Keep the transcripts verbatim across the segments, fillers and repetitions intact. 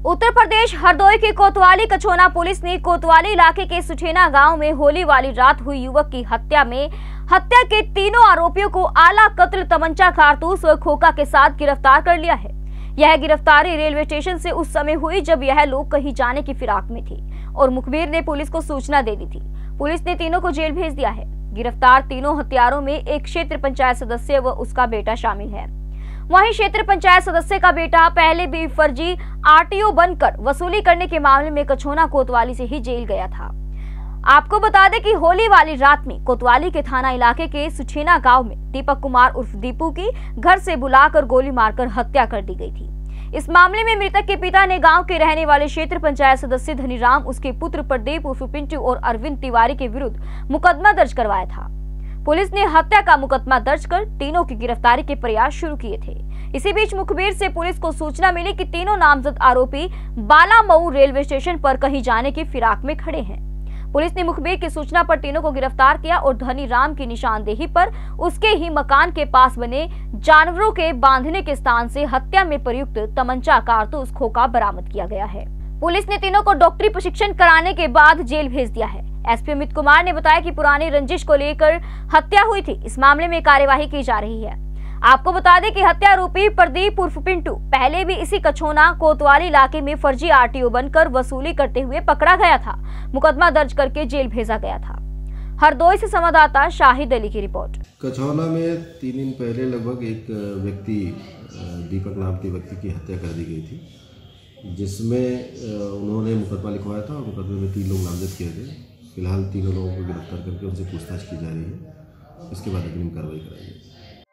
उत्तर प्रदेश हरदोई की कोतवाली कछोना पुलिस ने कोतवाली इलाके के सुठेना गांव में होली वाली रात हुई युवक की हत्या में हत्या के तीनों आरोपियों को आला कत्ल, तमंचा, कारतूस व खोखा के साथ गिरफ्तार कर लिया है। यह गिरफ्तारी रेलवे स्टेशन से उस समय हुई जब यह लोग कहीं जाने की फिराक में थे और मुखबिर ने पुलिस को सूचना दे दी थी। पुलिस ने तीनों को जेल भेज दिया है। गिरफ्तार तीनों हत्यारों में एक क्षेत्र पंचायत सदस्य व उसका बेटा शामिल है। वहीं क्षेत्र पंचायत सदस्य का बेटा पहले भी फर्जी आरटीओ बनकर वसूली करने के मामले में कछोना कोतवाली से ही जेल गया था। आपको बता दें कि होली वाली रात में कोतवाली के थाना इलाके के सुछेना गांव में दीपक कुमार उर्फ दीपू की घर से बुलाकर गोली मारकर हत्या कर दी गई थी। इस मामले में मृतक के पिता ने गांव के रहने वाले क्षेत्र पंचायत सदस्य धनीराम, उसके पुत्र प्रदीप उर्फ पिंटू और अरविंद तिवारी के विरुद्ध मुकदमा दर्ज करवाया था। पुलिस ने हत्या का मुकदमा दर्ज कर तीनों की गिरफ्तारी के प्रयास शुरू किए थे। इसी बीच मुखबिर से पुलिस को सूचना मिली कि तीनों नामजद आरोपी बालामऊ रेलवे स्टेशन पर कहीं जाने की फिराक में खड़े हैं। पुलिस ने मुखबिर की सूचना पर तीनों को गिरफ्तार किया और धनीराम की निशानदेही पर उसके ही मकान के पास बने जानवरों के बांधने के स्थान से हत्या में प्रयुक्त तमंचा, कारतूस, खोखा बरामद किया गया है। पुलिस ने तीनों को डॉक्टरी प्रशिक्षण कराने के बाद जेल भेज दिया है। एसपी अमित कुमार ने बताया कि पुरानी रंजिश को लेकर हत्या हुई थी। इस मामले में कार्यवाही की जा रही है। आपको बता दें कि हत्या आरोपी प्रदीप उर्फ पिंटू पहले भी इसी कछोना कोतवाली इलाके में फर्जी आरटीओ बनकर वसूली करते हुए पकड़ा गया था। मुकदमा दर्ज करके जेल भेजा गया था। हरदोई से संवाददाता शाहिद अली की रिपोर्ट। कछोना में तीन दिन पहले लगभग एक व्यक्ति दीपक नाम के व्यक्ति की हत्या कर दी गई थी, जिसमें उन्होंने मुकदमा लिखवाया था और मुकदमे में तीन लोग नामजद किए गए। फिलहाल तीनों लोगों को गिरफ्तार करके उनसे पूछताछ की जा रही है। इसके बाद अग्रिम कार्रवाई कराई जाएगी।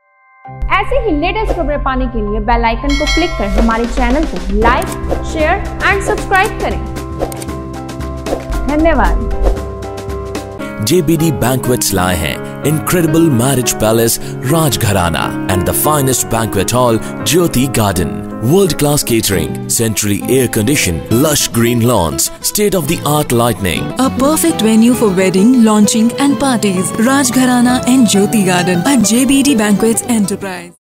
ऐसे ही लेटेस्ट खबरें पाने के लिए बेल आइकन को क्लिक कर हमारे चैनल को लाइक, शेयर एंड सब्सक्राइब करें। धन्यवाद। J B D Banquets लाए हैं incredible marriage palace Rajgharana and the finest banquet hall Jyoti Garden. World-class catering, centrally air-conditioned, lush green lawns, state-of-the-art lighting. A perfect venue for wedding, launching and parties. Rajgharana and Jyoti Garden at J B D Banquets Enterprise.